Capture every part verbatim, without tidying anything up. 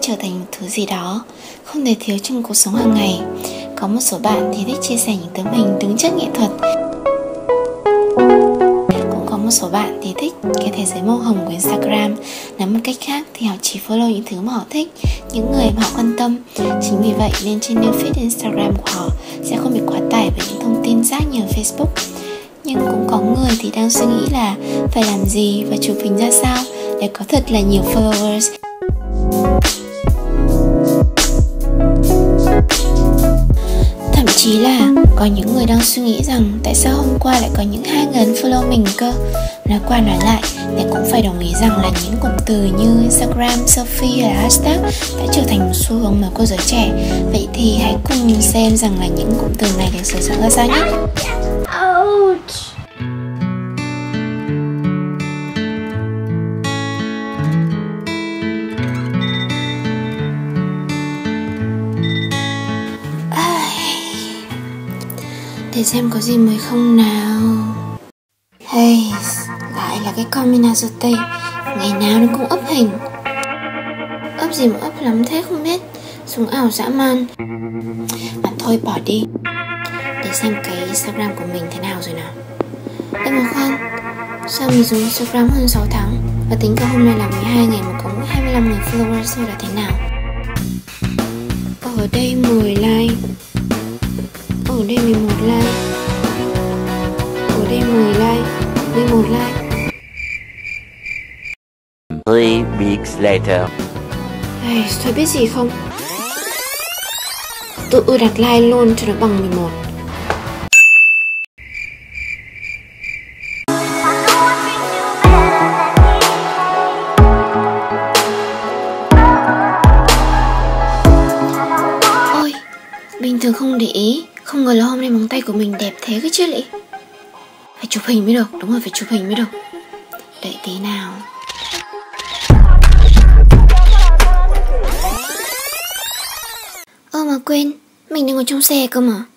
trở thành một thứ gì đó không thể thiếu trong cuộc sống hàng ngày. Có một số bạn thì thích chia sẻ những tấm hình đứng chất nghệ thuật. Cũng có một số bạn thì thích cái thế giới màu hồng của Instagram. Nói một cách khác thì họ chỉ follow những thứ mà họ thích, những người mà họ quan tâm. Chính vì vậy nên trên new feed Instagram của họ sẽ không bị quá tải bởi những thông tin rác như ở Facebook. Nhưng cũng có người thì đang suy nghĩ là phải làm gì và chụp hình ra sao để có thật là nhiều followers. Thậm chí là có những người đang suy nghĩ rằng tại sao hôm qua lại có những hai người unfollow mình cơ. Nói qua nói lại thì cũng phải đồng ý rằng là những cụm từ như Instagram, selfie hay là hashtag đã trở thành một xu hướng mới của giới trẻ. Vậy thì hãy cùng xem rằng là những cụm từ này được sử dụng ra sao nhé. Ouch. Để xem có gì mới không nào. Hey, lại là cái con Minazote. Ngày nào nó cũng up hình. Up gì mà up lắm thế không biết. Súng ảo dã man. Mà thôi bỏ đi. Để xem cái Instagram của mình thế nào rồi nào. Ê mà khoan, sao mình dùng Instagram hơn sáu tháng và tính cả hôm nay là mười hai ngày mà có mỗi hai mươi lăm người followers thôi là thế nào? Ở đây mười like, ở đây mười một like, ở đây mười like, mười một like. Three weeks later. Ây, thôi biết gì không? Tự đặt like luôn cho nó bằng mười một. Ôi, bình thường không để ý, không ngờ là hôm nay móng tay của mình đẹp thế cái chứ lị. Phải chụp hình mới được, đúng rồi, phải chụp hình mới được. Đợi tí nào. Ơ mà quên, mình đang ngồi trong xe cơ mà.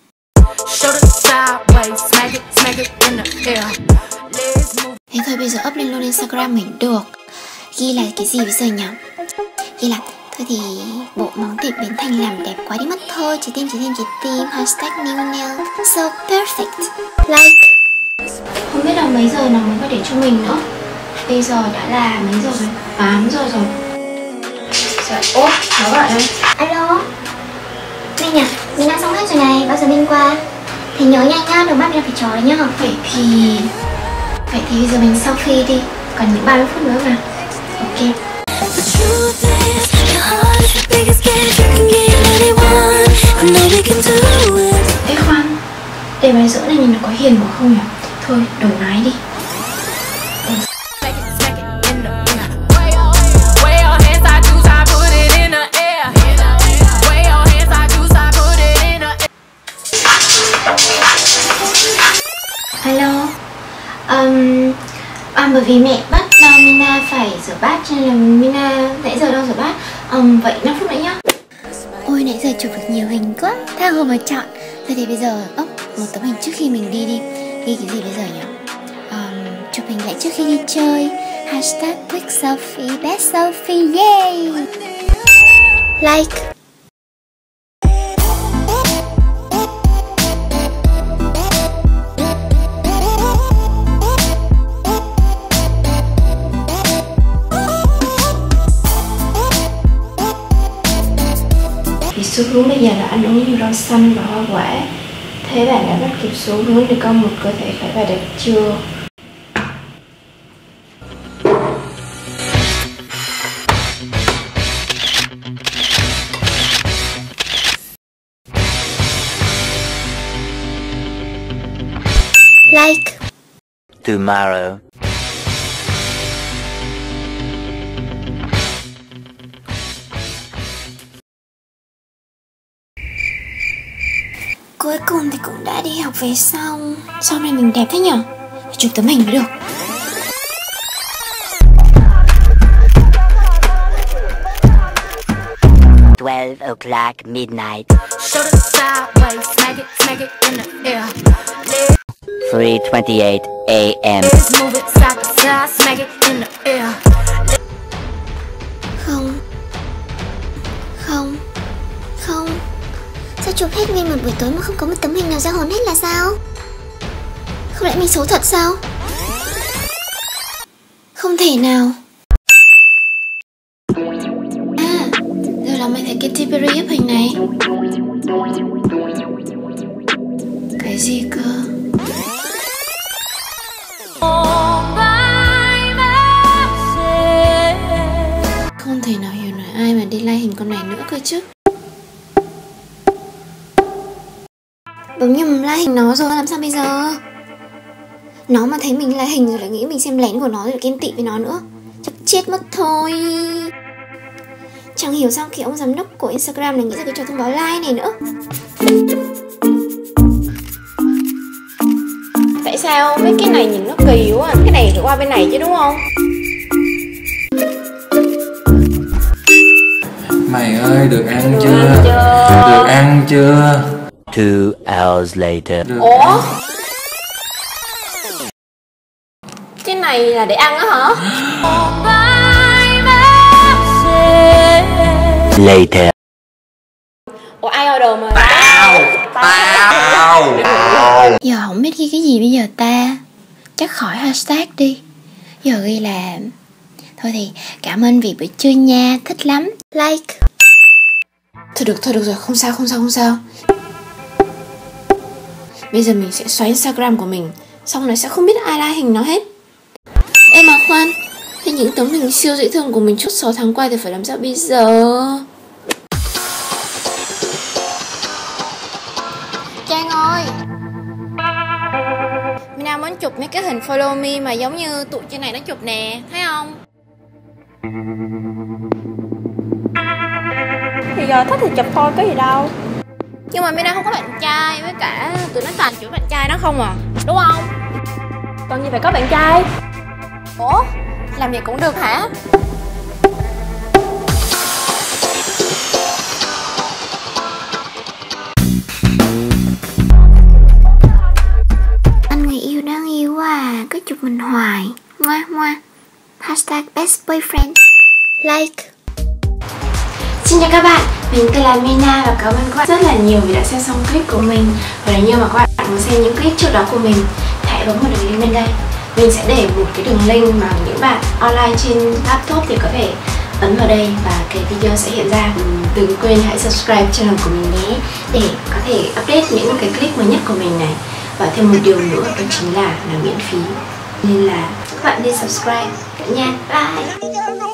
Thế thôi bây giờ up lên luôn Instagram mình được. Ghi là cái gì bây giờ nhỉ? Ghi là thôi thì bộ móng tiệp biến thành làm đẹp quá đi mất thôi. Chỉ tim, chỉ tim, chỉ tim. Hashtag new nail so perfect. Like. Không biết là mấy giờ nó mới có để cho mình nữa. Bây giờ đã là mấy giờ rồi? tám giờ rồi. Trời, ô, nó gọi đây. Alo Minh à, mình đã xong hết rồi này, bao giờ Minh qua? Thì nhớ nhanh nhá, đừng bắt mình phải chờ đấy nhá. Vậy thì... Vậy thì bây giờ mình selfie đi. Còn những ba mươi phút nữa mà. Ok. Ê khoan, để bài giữa này nhìn nó có hiền quá không nhỉ? Thôi, đổi máy đi. Hello. Um, à, bởi vì mẹ bắt uh, Mina phải rửa bát cho nên là Mina nãy giờ đâu rửa bát. Um, vậy năm phút nữa nhá. Ôi nãy giờ chụp được nhiều hình quá, tha hồ mà chọn. Thôi thì bây giờ ốc một tấm hình trước khi mình đi đi. Ghi cái gì bây giờ nhỉ? Um, chụp hình lại trước khi đi chơi. Hashtag quick selfie, best selfie, yay! Like. Thì xu hướng bây giờ là ăn uống nhiều rau xanh và hoa quả. Thế bạn đã bắt kịp xu hướng để có một cơ thể khỏe và đẹp chưa? Like. Tomorrow. Cuối cùng thì cũng đã đi học về xong. Sao hôm nay mình đẹp thế nhở? Phải chụp tấm hình mới được. twelve o'clock midnight. three twenty-eight a m Không, chụp hết nguyên một buổi tối mà không có một tấm hình nào ra hồn hết là sao? Không lẽ mình xấu thật sao? Không thể nào. À, giờ là mày thấy Katy Perry up hình này. Cái gì cơ? Không thể nào hiểu nổi ai mà đi like hình con này nữa cơ chứ. Bấm nhầm like hình nó rồi, làm sao bây giờ? Nó mà thấy mình like hình rồi lại nghĩ mình xem lén của nó rồi ghen tị với nó nữa. Chắc chết mất thôi. Chẳng hiểu sao cái ông giám đốc của Instagram này nghĩ ra cái trò thông báo like này nữa. Tại sao mấy cái này nhìn nó kỳ quá? Cái này phải qua bên này chứ đúng không? Mày ơi, được ăn được chưa? Ăn chưa? Được ăn chưa? Two hours later. Được Ủa? ăn. Cái này là để ăn á hả? Later. Ủa ai order mà? Tao! Tao! Tao! Giờ không biết ghi cái gì bây giờ ta. Chắc khỏi hashtag đi. Giờ ghi là thôi thì cảm ơn vì bữa trưa nha, thích lắm. Like. Thôi được, thôi được rồi, không sao, không sao, không sao. Bây giờ mình sẽ xóa Instagram của mình, xong rồi sẽ không biết ai like hình nó hết. Ê mà khoan, thế những tấm hình siêu dễ thương của mình suốt sáu tháng qua thì phải làm sao bây giờ? Trang ơi, mình đang muốn chụp mấy cái hình follow me mà giống như tụi trên này nó chụp nè, thấy không? Thì giờ thích thì chụp thôi, có gì đâu. Nhưng mà Mina không có bạn trai, với cả tụi nó toàn chửi bạn trai đó không à, đúng không? Còn gì phải có bạn trai. Ủa, làm vậy cũng được hả? Anh người yêu đáng yêu quá à, cứ chụp mình hoài. Ngoa ngoa. Hashtag best boyfriend. Like. Xin chào các bạn, mình tên là Mina và cảm ơn các bạn rất là nhiều vì đã xem xong clip của mình. Và nếu như mà các bạn muốn xem những clip trước đó của mình, hãy bấm vào đường link bên đây. Mình sẽ để một cái đường link mà những bạn online trên laptop thì có thể ấn vào đây và cái video sẽ hiện ra. Đừng quên hãy subscribe channel của mình nhé, để có thể update những cái clip mới nhất của mình này. Và thêm một điều nữa đó chính là là miễn phí, nên là các bạn đi subscribe cả nha. Bye.